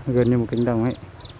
gần như một cánh đồng ấy.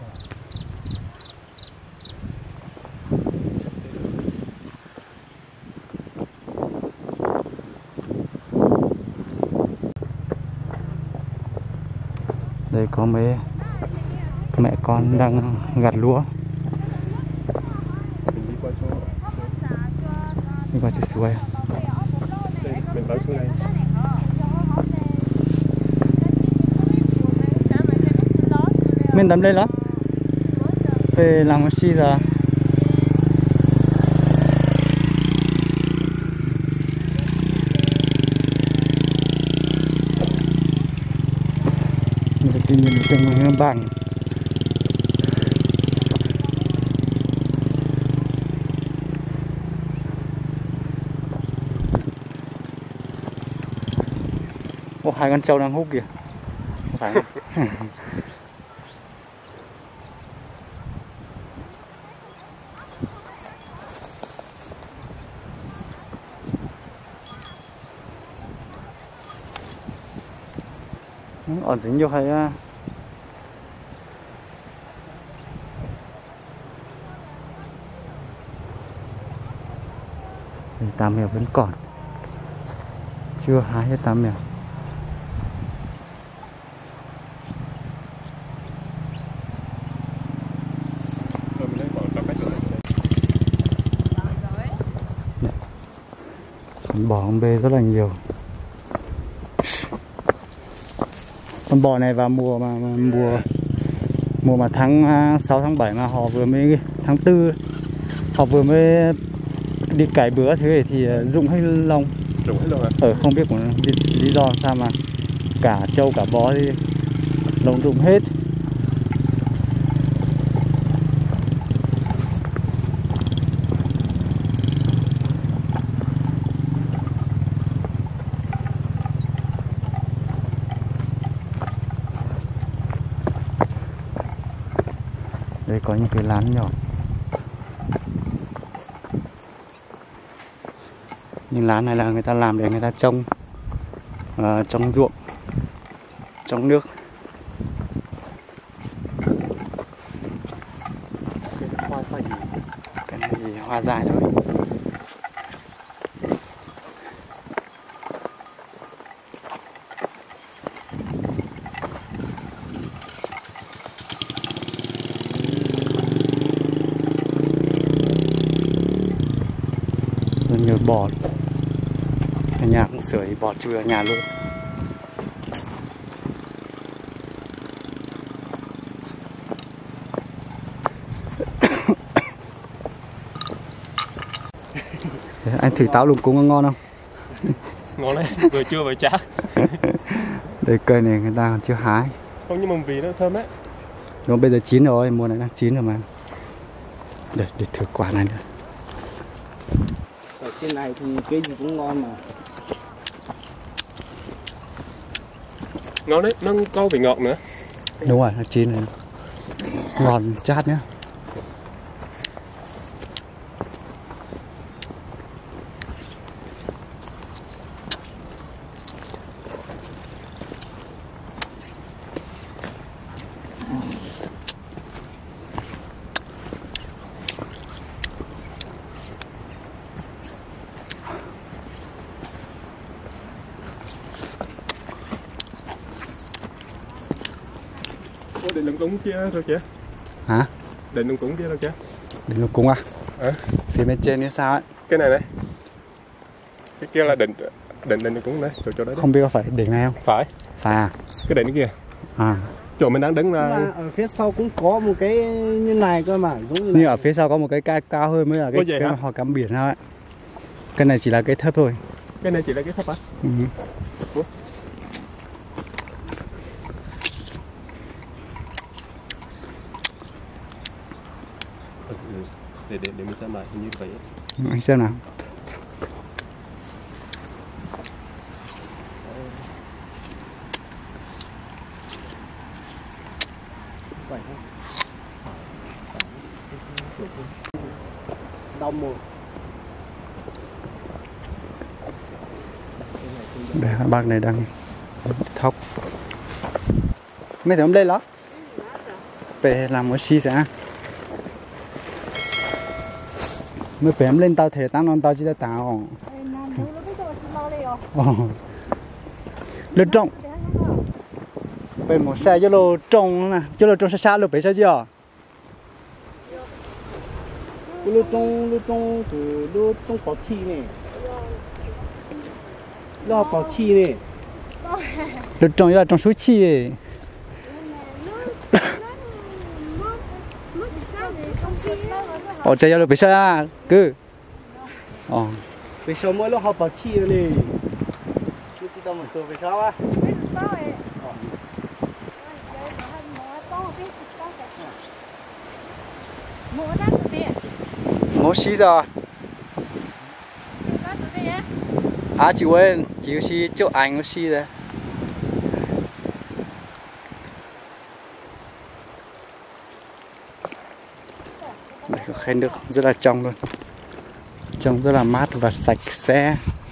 Đây có mấy mẹ con đang gặt lúa. Đi qua chỗ suối. Mình tới xuống đây. Mình tắm đây lắm. Về làm cái gì rồi? Tự nhiên trong bằng. Ô, hai con trâu đang hút kìa. Không phải. Ổn dính nhiều hay tam mèo vẫn còn chưa hái hết tam mèo. Bò con bê rất là nhiều. Con bò này vào mùa mà tháng 6 tháng 7 mà họ vừa mới tháng 4 họ vừa mới đi cày bữa thế thì rụng hết lông. Rụng hết lông hả? Không biết lý do sao mà cả trâu cả bò thì lông rụng hết. Đây có những cái lán nhỏ. Nhưng lán này là người ta làm để người ta trồng ruộng, trồng nước. Cái này thì hoa dại thôi. Nhiều bò, ở nhà cũng sưởi bò chui ở nhà luôn. Anh thử táo lùng cúng có ngon không? Ngon đấy, vừa chua vừa chát. Đây cây này người ta còn chưa hái. Không, nhưng mà vì nó thơm đấy. Nó bây giờ chín rồi, mùa này đang chín rồi mà. Để thử quả này nữa. Ở trên này thì cây gì cũng ngon mà. Ngon đấy, nó có vị ngọt nữa. Đúng rồi, nó chín rồi. Ngọt chát nhá. Định lùng cúng kia thôi kìa. Hả? Định lùng cúng kia thôi kìa. Định lùng cúng à? Phía bên trên như sao ấy? Cái này này. Cái kia là định lùng cúng đấy, chỗ đấy. Không biết có phải đỉnh này không? Phải. Phải à? Cái đỉnh kia. À. Chỗ mình đang đứng là ở phía sau cũng có một cái như này cơ mà, giống như này. Nhưng ở phía sau có một cái cao hơn mới là cái mà họ cắm biển thôi. Cái này chỉ là cái thấp thôi. Cái này chỉ là cái thấp á? Ủa? Để mình xem lại như vậy. Anh xem nào. Đông một. Đây, bác này đang thóc. Mấy thằng đây lắm. về làm một xí sẽ mới phải em lên tàu thể tăng non tàu chỉ là tàu lên trong về một xe cho lô trong nè cho lô trong xa xa lô bị sao chưa lúc trong từ lúc trong bảo chi này lo bảo chi này lô trong là trong suối chi ở chạy cho lô bị sao cứ vì sao mới lúc học bảo chi này chưa chỉ tao một số vì sao á một xí giờ chị quên chị xí chỗ anh một xí rồi đây có khe nước rất là trong luôn, trông rất là mát và sạch sẽ.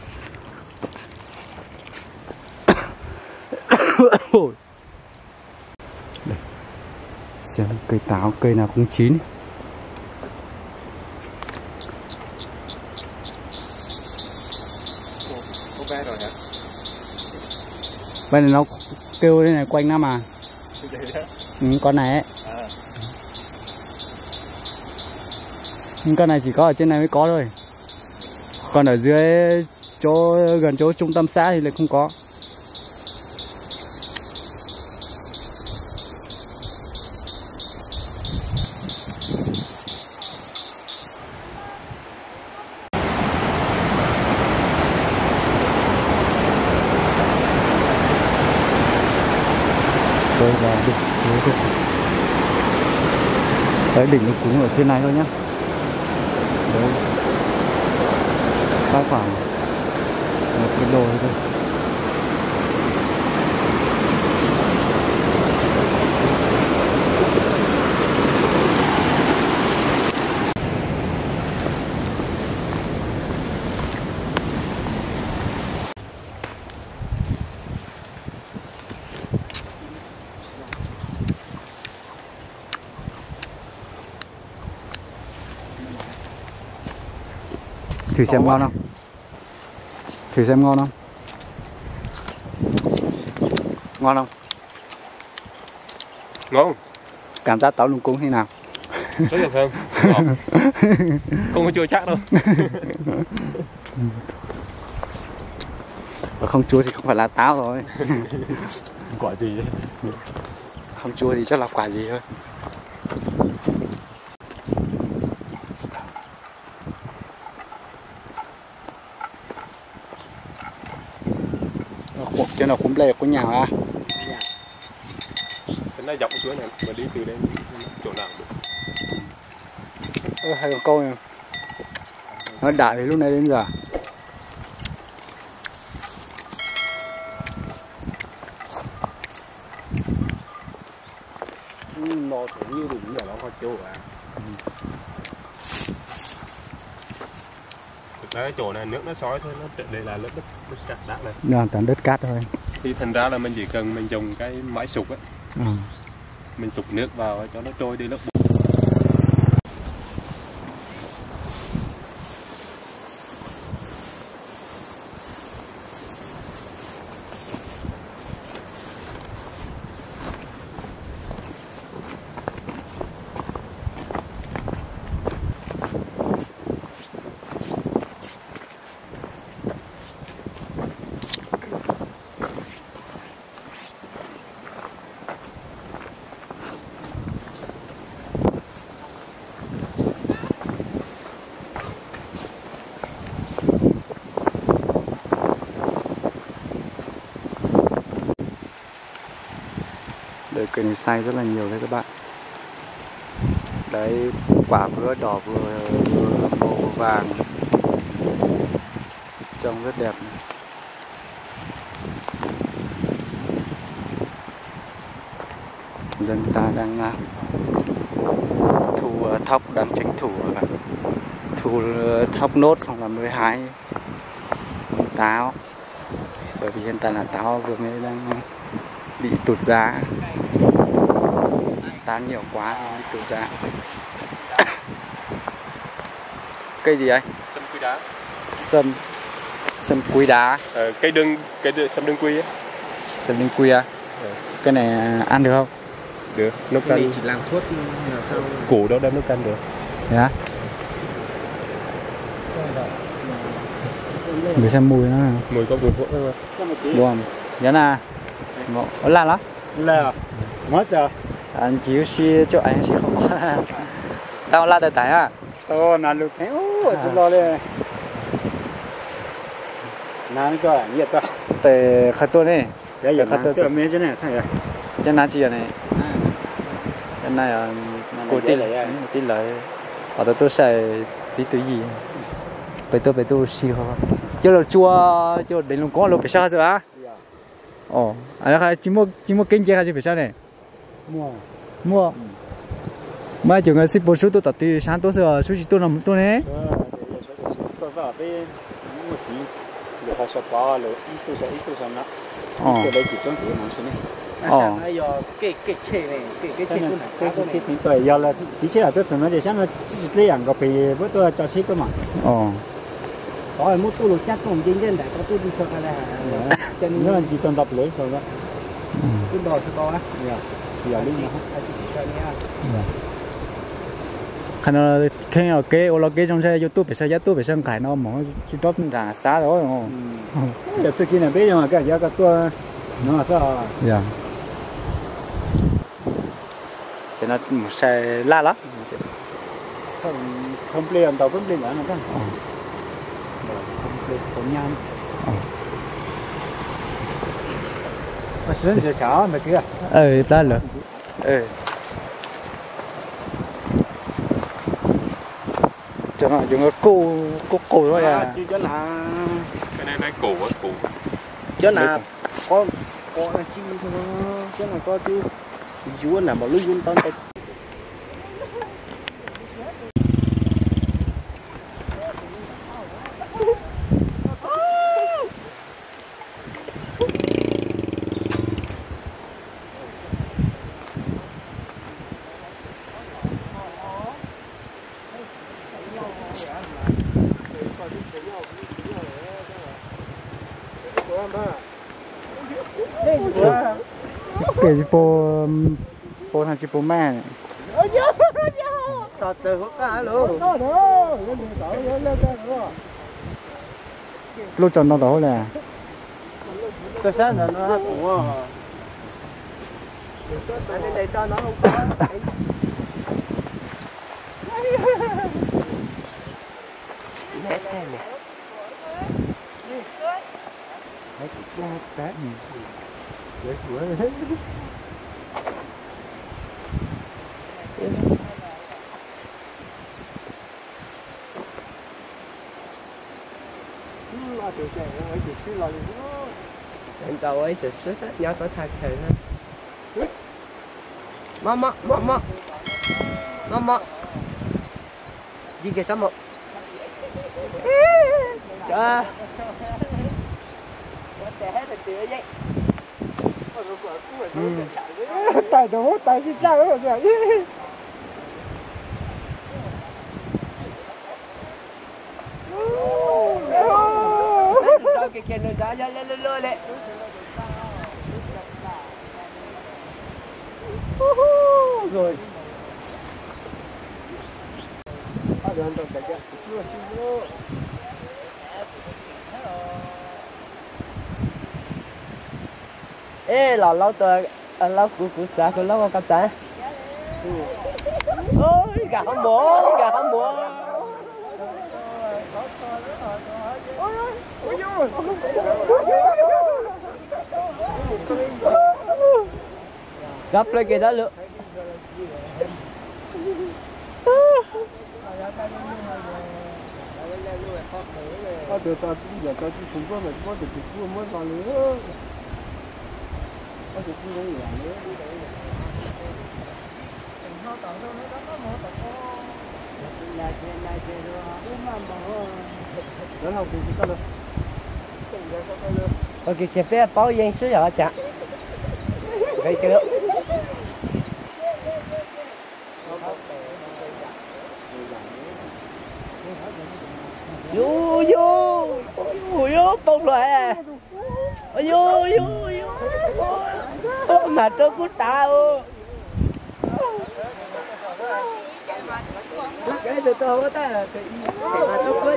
Đây. Xem cây táo cây nào cũng chín. Bên này nó kêu đây này quanh năm à? Con này ấy. Con này chỉ có ở trên này mới có thôi. Còn ở dưới chỗ gần chỗ trung tâm xã thì lại không có. Đây là đỉnh núi. Đấy, đỉnh nó cũng ở trên này thôi nhá. Đấy, khoảng 1 km thôi. Thử xem ngon không? Thử xem ngon không? Ngon không? Ngon. Cảm giác táo lung cung thế nào? Rất là thơm. Không có chua chắc đâu. Và không chua thì không phải là táo rồi. Quả gì đấy? Không chua thì chắc là quả gì thôi. Cho nó cũng lè của nhà à? Cái này dọc xuống này mà đi từ đây chỗ nào được? Hay con câu này. Nó đại từ lúc này đến giờ. Nó thấy như đúng là nó có chỗ à. Thực ra cái chỗ này nước nó sói thôi, nó đây là lớp đất cát đá này. Nó toàn đất cát thôi. Thì thành ra là mình chỉ cần mình dùng cái máy sục á, mình sục nước vào cho nó trôi đi lớp bùn. Đây, cây này xay rất là nhiều đấy các bạn. Đấy, quả vừa đỏ vừa màu vàng, trông rất đẹp này. Dân ta đang thu thóc, đang tranh thủ thu thóc nốt xong là mới hái táo, bởi vì hiện tại là táo vừa mới đang bị tụt giá. tán nhiều quá tự ra. Cây gì ấy? Sâm quý đá. Sâm quý đá. Cây sâm đương quy á. Sâm đương quy à? Cái này ăn được không? Được, nấu canh. Mình chỉ làm thuốc là sao? Củ đó đem nấu canh được. Thế á? Người xem mùi nó. Mùi có mùi thuốc thôi. Đúng không? Nhớ là nó là lắm. Là mất chưa? Anh chỉ xí cho anh xí không. Tao la tại à? Tao nãy lúc thế, tôi lo đây. Nãy có nhiệt ta. Tại khát tôi này. Cái gì khát tôi mấy cái này thay à? Cái nào chỉ này? Cái này là cổ tin lại. Ở đó tôi xài gì từ gì? Phải tôi xí không? Chứ là chua, chứ đến lúc có lúc phải sao rồi á? Ồ, anh là chỉ mua kinh chế hay chỉ phải sao này? Mua. Mà chúng ta ship bộ số tôi tập từ sáng tối giờ số tôi làm tôi này. Tôi vào đây một tí, rồi họ sẽ bỏ rồi ít tôi xong đó. Tôi lấy chỉ trong cái món số này. Bây giờ cái chế này, cái chế này, cái chế thì tôi giờ là tí chế là tôi thường nói để sáng là chỉ lấy hàng cái bề bữa tôi cho chế tôi mà. Có một tu lục chắc cũng chính trên đại có tu đi sơ là chân nó chỉ cần tập lấy xong đó. Cái đồ sẽ có á. Giờ đi mà khả năng khi nào cái ô lô cái trong xe YouTube phải xem cái nó mà chỉ tốt là xa đó đúng không? Giờ tôi kia này bây giờ mà cái giờ cái tua nó sao? Dạ. Sẽ nó một xe la lắm. Không play tàu vẫn play nữa nó cái. Không nhang. Mà sướng giờ cháo mà chưa? Đã rồi. Cho nó dùng cái cổ thôi à. Chứ cho là cái này cổ á, cổ. Chứ là có chi thôi, chứ là có chứ. Chú là một lúc yun ton tay. Cái po thằng chị po mẹ. Tao từ hút cá luôn. Lúc chọn nó đó là. Cái sáng là nó cũng à. Anh đến đây cho nó không có. Nét thế nè. Nét. Anh tao ấy sẽ xuất hết nhớ có thay thế nữa. Mama. Gì kìa sao mà? Trời. Tay đồ tay xin chào rồi rồi. Cái nó ra lên lên. Rồi. Ê, lâu tôi lâu cũ xa con lâu con cặp ta. Ôi, gà không bố. Gấp lên kìa đó luôn. Được ta giờ ta chỉ không có có được cua mới vào nữa. Có được cua nữa nữa. Ok, cà phê bao nhiêu số giờ chả? Cái đó. ôi bông loại à ôi mà tôi cũng tao cái từ tôi có ta mà tôi